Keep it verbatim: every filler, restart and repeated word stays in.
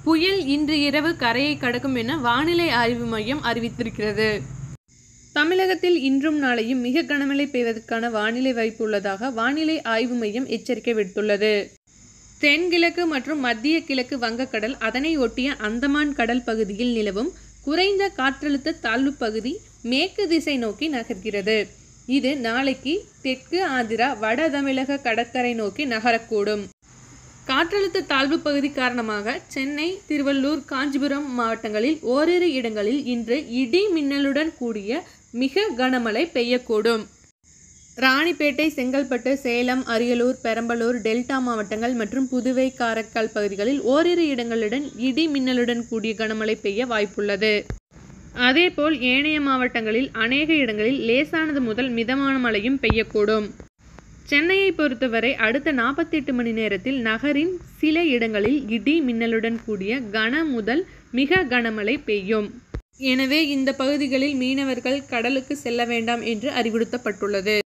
புயல் இன்று இரவு கரையை கடக்கும் என வானிலை ஆய்வு மையம் அறிவித்திருக்கிறது. தமிழகத்தில் இன்றும் நாளையும் மிக கனமழை பெய்வதற்கான வானிலை வாய்ப்பு உள்ளதாக வானிலை ஆய்வு மையம் எச்சரிக்கை விடுத்துள்ளது. தென்கிழக்கு மற்றும் மத்திய கிழக்கு வங்கக்கடல் அதனை ஒட்டிய அந்தமான் கடல் பகுதியில் நிலவும் குறைந்த காற்றழுத்த தாழ்வு பகுதி மேற்கு திசை நோக்கி நகர்கிறது. இது நாளைக்கு தெற்கு ஆந்திரா வட தமிழக கடற்கரை நோக்கி நகரக்கூடும். காற்றழுத்த தாழ்வு பகுதி காரணமாக சென்னை, திருவள்ளூர், காஞ்சிபுரம் மாவட்டங்களில் ஓரிரு இடங்களில் இன்று இடி மின்னலுடன் கூடிய மிக கனமழை பெய்யக்கூடும். ராணிப்பேட்டை, செங்கல்பட்டு, சேலம், அரியலூர், பெரம்பலூர், டெல்டா மாவட்டங்கள் மற்றும் புதுவை, காரைக்கால் பகுதிகளில் ஓரிரு இடங்களுடன் இடி மின்னலுடன் கூடிய கனமழை பெய்ய வாய்ப்புள்ளது. அதேபோல் ஏனைய மாவட்டங்களில் அநேக இடங்களில் லேசானது முதல் மிதமான மழையும் பெய்யக்கூடும். சென்னையை பொறுத்தவரை அடுத்த நாற்பத்தி எட்டு மணி நேரத்தில் நகரின் சில இடங்களில் இடி மின்னலுடன் கூடிய கன முதல் மிக கனமழை பெய்யும். எனவே இந்த பகுதிகளில் மீனவர்கள் கடலுக்கு செல்ல வேண்டாம் என்று அறிவுறுத்தப்பட்டுள்ளது.